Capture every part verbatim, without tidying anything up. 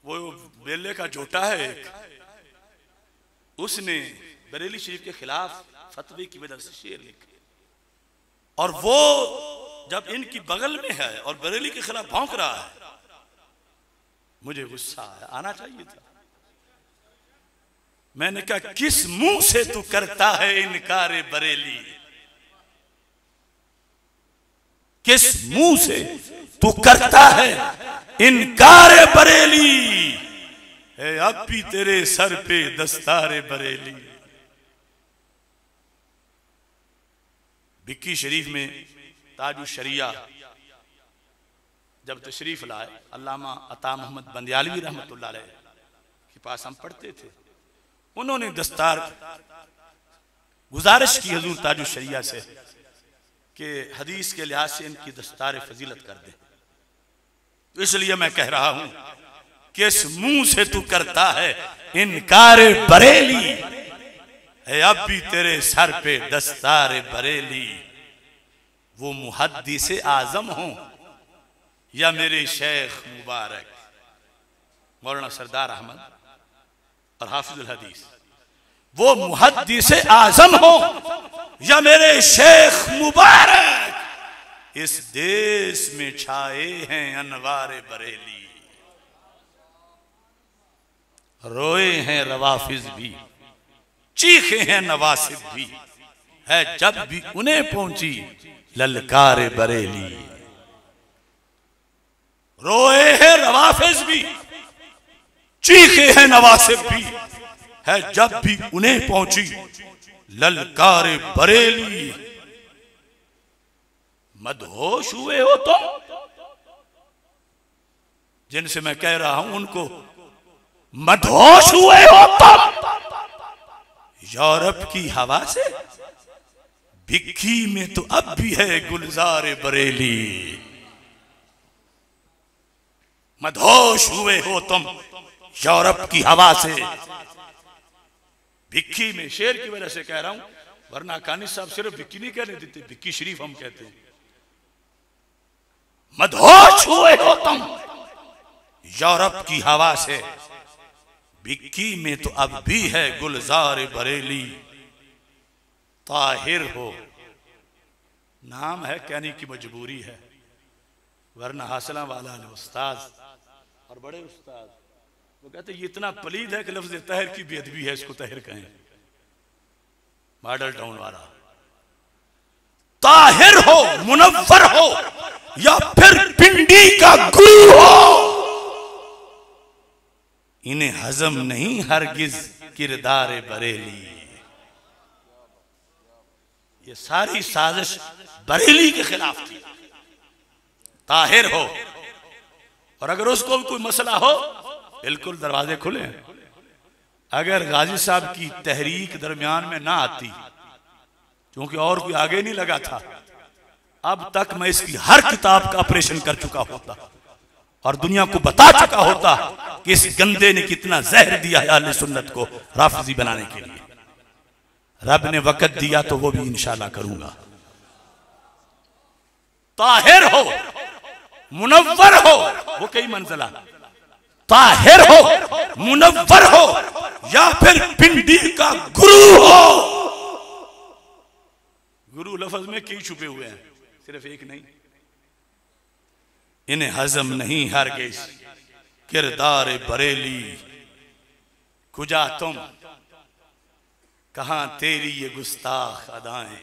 वो बेले का जोटा है एक, उसने बरेली शरीफ के खिलाफ फतवे की वजह से शेर लिखे, और वो जब इनकी बगल में है और बरेली के खिलाफ भौंक रहा है, मुझे गुस्सा आया, आना चाहिए था। मैंने कहा किस मुंह से तू करता है इनकार बरेली, किस मुंह से तू करता है इनकार बरेली, है अब भी तेरे सर पे दस्तारे बरेली। बिक्की शरीफ में ताजु शरिया जब तशरीफ लाए, अल्लामा अता मोहम्मद बंदियालवी रहमतुल्लाह अलैह के पास हम पढ़ते थे, उन्होंने दस्तार गुजारिश की हजूर ताजु शरिया से कि हदीस के लिहाज से इनकी दस्तार फजीलत कर दे। तो इसलिए मैं कह रहा हूं किस मुंह से तू करता है इनकार बरेली, है अब भी तेरे सर पे दस्तार बरेली। वो मुहद्दिस आजम हो या मेरे शेख मुबारक मौलाना सरदार अहमद और हाफिजुल हदीस, वो मुहद्दिस आजम हो या मेरे शेख मुबारक, इस देश में छाए हैं अनवार बरेली। रोए हैं रवाफिज भी, चीखे हैं नवासिब भी, है जब भी उन्हें पहुंची ललकार बरेली। रोए हैं रवाफिज भी, चीखे हैं नवासिब भी, है जब भी उन्हें पहुंची ललकार बरेली। मदहोश हुए हो तुम, जिनसे मैं कह रहा हूं उनको मदहोश हुए हो तुम। यूरोप की हवा से भिक्खी में तो अब भी है गुलजार बरेली। मदहोश हुए हो तुम यूरोप की हवा से, भिक्खी में शेर की वजह से कह रहा हूं, वरना कानी साहब सिर्फ भिक्की नहीं कहने देते, भिक्की शरीफ हम कहते हैं। मदहोश हुए हो तुम यूरोप की हवा से, भिक्की में तो अब भी है गुलजार बरेली। ताहिर हो नाम है, कहने की मजबूरी है, वरना हासिला वाला ने उस्ताद और बड़े उस्ताद वो कहते ये इतना पलीद है कि लफ्ज तहर की बेअदबी है, इसको तहर कहें। मॉडल टाउन वाला ताहिर हो, मुनव्वर हो या फिर पिंडी का गुरु हो, इन्हें हजम नहीं हरगिज किरदार बरेली। ये सारी साजिश बरेली के खिलाफ थी। ताहिर हो, और अगर उसको कोई मसला हो बिल्कुल दरवाजे खुले। अगर गाजी साहब की तहरीक दरमियान में ना आती, क्योंकि और कोई आगे नहीं लगा था, अब तक मैं इसकी हर किताब का ऑपरेशन कर चुका होता और दुनिया को बता चुका होता कि इस गंदे ने कितना जहर दिया है अहले सुन्नत को राफिजी बनाने के लिए। रब ने वक़्त दिया तो वो भी इंशाल्लाह करूंगा। ताहिर हो, मुनव्वर हो, वो कई मंजिला, ताहिर हो, मुनव्वर हो या फिर पिंडी का गुरु हो। गुरु लफ्ज में कई छुपे हुए हैं, सिर्फ एक नहीं। इन्हें हजम नहीं हरगिज किरदार बरेली। कुजा तुम, कहां तेरी ये गुस्ताख अदाएं।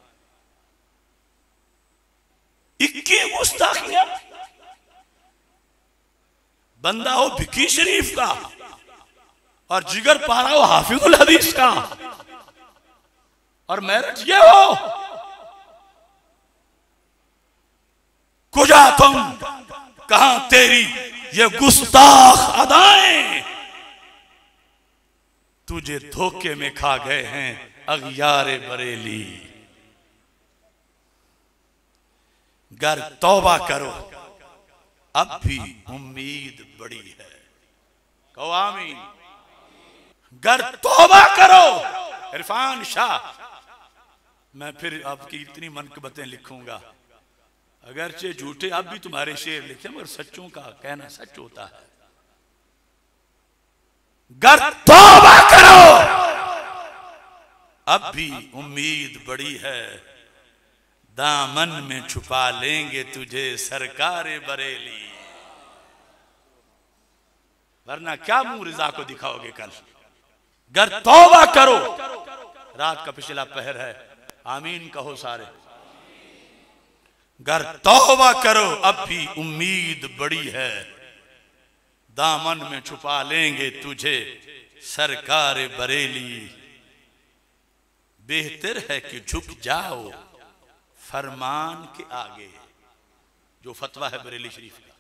इक्की गुस्ताखियां, बंदा हो भिक्की शरीफ का और जिगर पारा हो हाफिजुल हदीस का, और मेरिट ये हो कुजा तुम, कहां तेरी ये गुस्ताख अदाएं। तुझे धोखे में खा गए हैं अगियार बरेली। गर तौबा करो अब भी उम्मीद बड़ी है। कहो आमीन। गर तौबा करो। इरफान शाह, मैं फिर आपकी इतनी मनकबतें लिखूंगा, अगरचे झूठे अब भी तुम्हारे शेर लिखे, मगर सच्चों का कहना सच होता है। गर तौबा करो अब भी उम्मीद बड़ी है, दामन में छुपा लेंगे तुझे सरकारे बरेली। वरना क्या मुंह रिजा को दिखाओगे कल। गर तौबा करो, रात का पिछला पहर है, आमीन कहो सारे। गर तौबा करो अब भी उम्मीद बड़ी है, दामन में छुपा लेंगे तुझे सरकारे बरेली। बेहतर है कि झुक जाओ फरमान के आगे। जो फतवा है बरेली शरीफ का,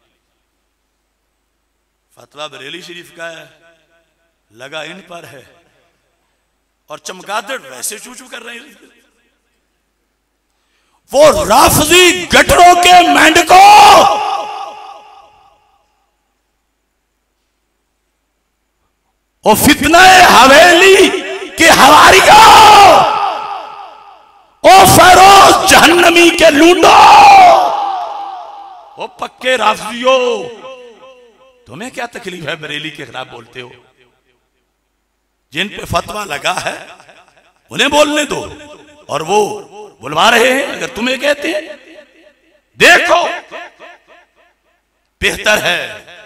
फतवा बरेली शरीफ का है, लगा इन पर है और चमगादड़ वैसे चू चू कर रहे हैं। वो राफजी गटरों के मेंढको ओ फितना हवेली के हवारियों, ओ फरोज जहन्नमी के लूंडो, ओ पक्के राफजियों, तुम्हें क्या तकलीफ है बरेली के खिलाफ बोलते हो? जिन पे फतवा लगा है उन्हें बोलने दो, और वो बुलवा रहे हैं अगर तुम्हें कहते हैं। देखो बेहतर है,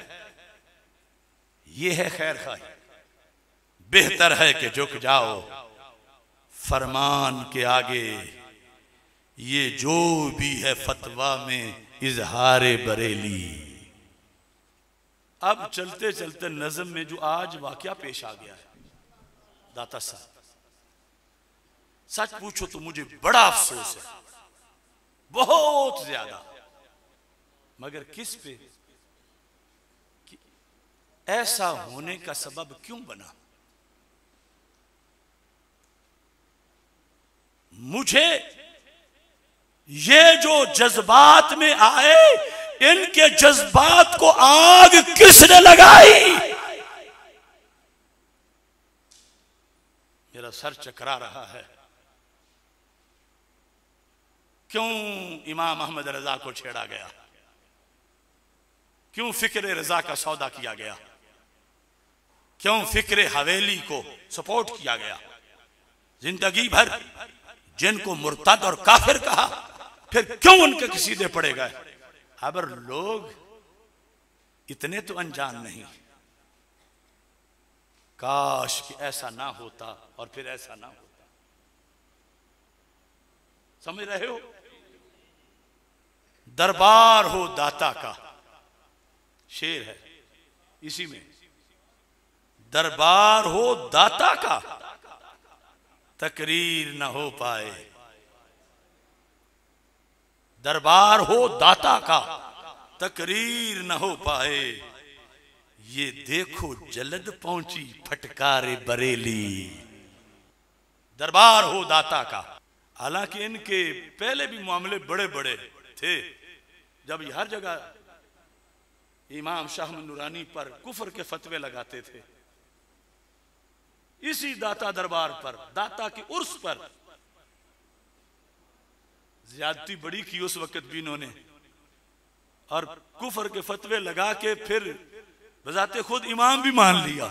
ये है खैर खाई, बेहतर है कि झुक जाओ फरमान के आगे। ये जो भी है फतवा में इजहारे बरेली। अब चलते चलते नज़म में जो आज वाकया पेश आ गया है, दाता साहब सच पूछो तो मुझे बड़ा अफसोस है, बहुत ज्यादा। मगर किस पे? कि ऐसा होने का सबब क्यों बना? मुझे ये जो जज्बात में आए, इनके जज्बात को आग किसने लगाई? मेरा सर चकरा रहा है। क्यों इमाम अहमद रजा को छेड़ा गया? क्यों फिक्र रजा का सौदा किया गया? क्यों फिक्र हवेली को सपोर्ट किया गया? जिंदगी भर जिनको मुर्तद और काफिर कहा, फिर क्यों उनके सीधे पड़े गए? अगर लोग इतने तो अनजान नहीं। काश कि ऐसा ना होता और फिर ऐसा ना होता। समझ रहे हो? दरबार हो दाता का, शेर है इसी में। दरबार हो दाता का, तकरीर न हो पाए। दरबार हो दाता का, तकरीर न हो पाए। ये देखो जलद पहुंची फटकारे बरेली। दरबार हो दाता का। हालांकि इनके पहले भी मामले बड़े बड़े थे, जब ये हर जगह इमाम शाह नूरानी पर कुफर के फतवे लगाते थे। इसी दाता दरबार पर, दाता की उर्स पर ज्यादती बड़ी की उस वक्त भी इन्होंने, और कुफर के फतवे लगा के फिर बजाते खुद इमाम भी मान लिया।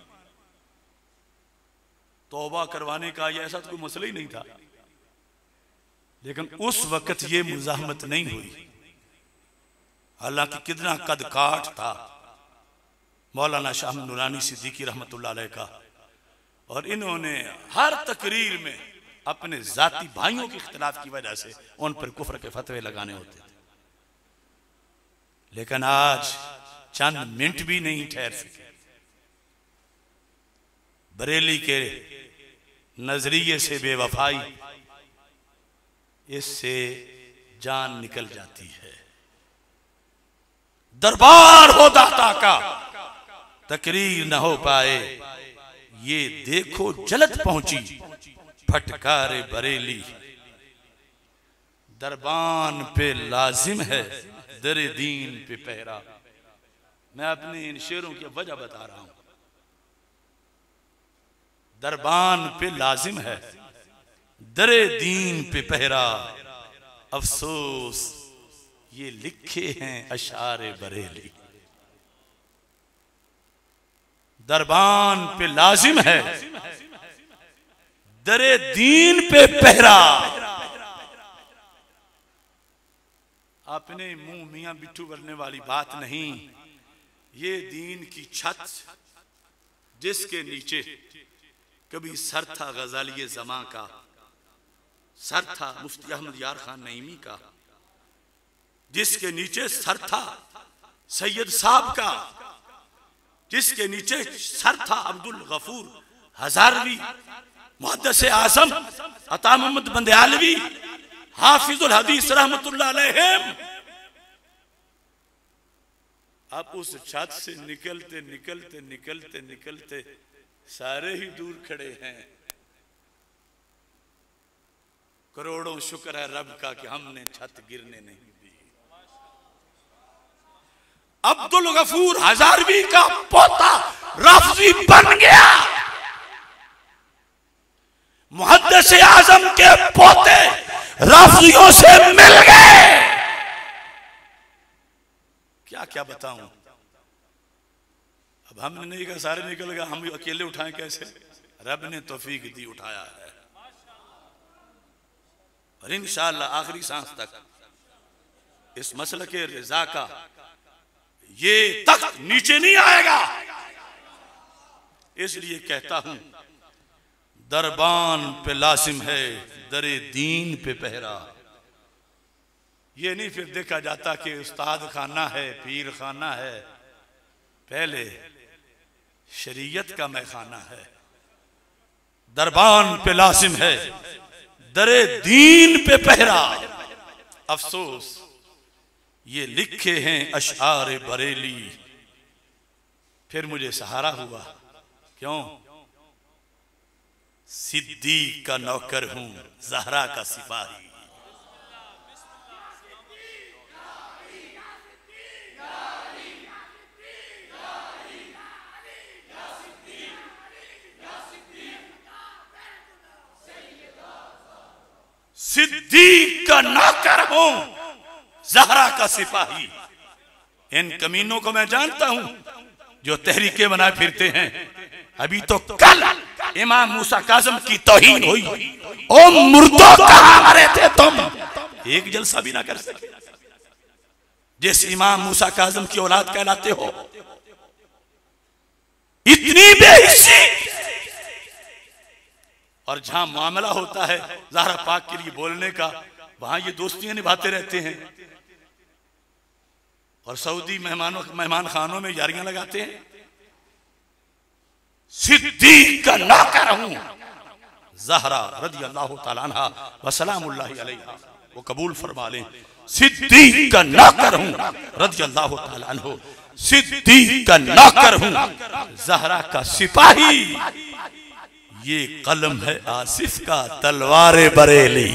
तौबा करवाने का ये ऐसा तो कोई मसला ही नहीं था, लेकिन उस वक्त ये मुजाहमत नहीं हुई। हालांकि कितना कद काठ था मौलाना शाह नूरानी सिद्दीकी रहमतुल्लाह अलैह का, और इन्होंने हर तकरीर में अपने जाती भाइयों के इख्तिलाफ की वजह से उन पर कुफ्र के फतवे लगाने होते थे। लेकिन आज चंद मिनट भी नहीं ठहर सके। बरेली के नजरिए से बेवफाई, इससे जान निकल जाती है। दरबार हो दाता का, तकरीर न हो पाए। ये देखो जलद पहुंची फटकारे बरेली। दरबान पे लाजिम है दरे दीन पे पहरा। मैं अपने इन शेरों की वजह बता रहा हूं। दरबान पे लाजिम है दरे दीन पे पहरा। अफसोस ये लिखे हैं अशारे बरेली। दरबान पे लाजिम है दरे दीन पे पहरा। अपने मुंह मियां बिट्ठू करने वाली बात नहीं, ये दीन की छत जिसके नीचे कभी सर था गजाली जमा का, सर था मुफ्ती अहमद यार खान नईमी का, जिसके नीचे सर था सैयद साहब का, जिसके नीचे सर था अब्दुल गफूर हजारवी, मुहद्दिस आज़म अता मोहम्मद बंदयालवी, हाफिजुल हदीस रहमतुल्लाह अलैहिम। आप उस छत से निकलते निकलते निकलते निकलते सारे ही दूर खड़े हैं। करोड़ों शुक्र है रब का कि हमने छत गिरने नहीं दी। अब्दुल गफूर हजारवी का पोता राफजी बन गया, मुहद्दिस आज़म के पोते राफजियों से मिल गए। क्या क्या बताऊं, अब हमने नहीं कहा सारे निकल गए, हम अकेले उठाएं कैसे? रब ने तौफीक दी, उठाया है। और इंशाअल्लाह आखिरी सांस तक इस मसले के रिजा का ये तख्त नीचे नहीं आएगा। इसलिए कहता हूं दरबान पे लाजिम है दरे दीन पे पहरा। ये नहीं फिर देखा जाता कि उस्ताद खाना है, पीर खाना है, पहले शरीयत का मैखाना है। दरबान पे लाजिम है दरे दीन पे पहरा। अफसोस ये लिखे हैं अशआर बरेली, फिर मुझे सहारा हुआ। क्यों? सिद्दीक का नौकर हूं, ज़हरा का सिपाही। सिद्दीक का नौकर हूं, ज़हरा का सिपाही। इन कमीनों को मैं जानता हूं जो तहरीकें बनाए फिरते हैं। अभी तो कल इमाम मूसा काज़म की तौहीन हुई। ओ मुर्दों, कहां मरे थे तुम? एक जलसा भी ना कर सके। जिस इमाम मूसा काज़म की औलाद कहलाते हो, इतनी बेहिस्सी। और जहां मामला होता है ज़हरा पाक के लिए बोलने का, वहां ये दोस्तियां निभाते रहते हैं और सऊदी मेहमानों मेहमान खानों में यारियां लगाते हैं। सिद्दीक का नौकर हूं, ज़हरा रज़ी अल्लाह तआला अन्हा व सलामुल्लाहि अलैहा, वो कबूल फरमा लें। सिद्दीक का नौकर हूं, रज़ी अल्लाह तआला अन्हु। सिद्दीक का नौकर हूं, ज़हरा का सिपाही। ये कलम है आसिफ का, तलवारे बरेली।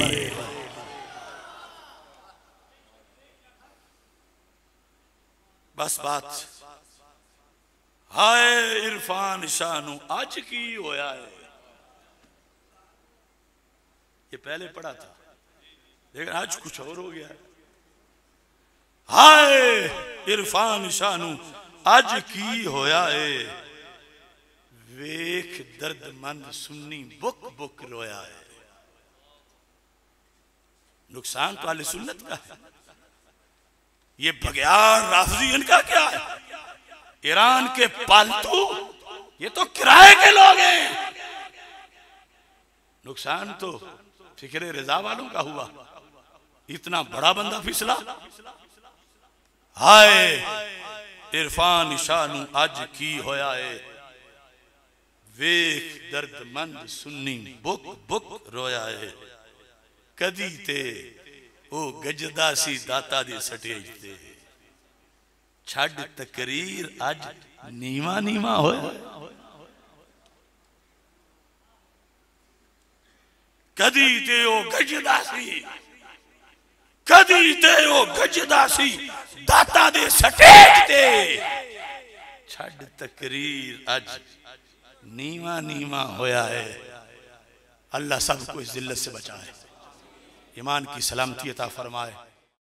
बस बात हाय इरफान शानू आज की होया है। ये पहले पढ़ा था लेकिन आज कुछ और हो गया है। हाय इरफान शानू आज की होया है, वेख दर्दमंद सुन्नी बुक बुक रोया है। नुकसान तो अहले सुन्नत का है। ये बगैर राफजी इनका क्या है? ईरान के पालतू, ये तो किराए के लोग हैं। नुकसान तो फिक्रे रजा वालों का हुआ। इतना बड़ा बंदा फिसला। हाय इरफान शानू आज की होया है, वेख दर्दमंद सुन्नी बुक बुक रोया है। कदी ते ओ गजदा सी दाता दी सटेज ते, छड़ तकरीर अज नीवा नीवा होया। कदी ते ओ गजदा सी, कदी ते ओ गजदा सी दाता दे सटेज ते, छड़ तकरीर अज नीवा नीवा होया है। अल्लाह सबको इस जिल्लत से बचाए, ईमान की सलामती अता फरमाए।